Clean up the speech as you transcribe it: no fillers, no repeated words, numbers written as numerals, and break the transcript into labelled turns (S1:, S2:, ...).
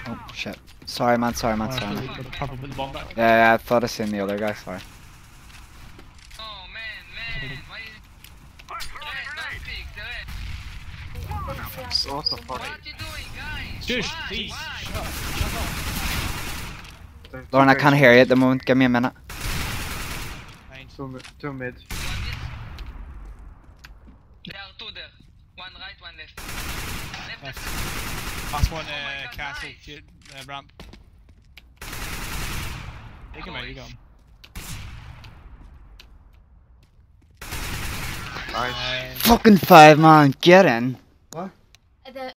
S1: Oh shit. Sorry man, sorry man, sorry man. Yeah, I thought I seen the other guy, sorry.
S2: Oh man, why is
S3: What the fuck?
S2: what you doing, guys?
S4: Shush,
S2: Why?
S4: please.
S2: Why?
S4: Shut up.
S1: Lauren, I can't hear you at the moment, give me a minute.
S3: Two mid.
S2: There are two there. One right, one left. Left.
S4: Last one,
S2: Oh my God,
S4: castle,
S2: nice.
S4: ramp. Take him out, you go.
S3: Nice.
S1: Fucking 5 man, get in.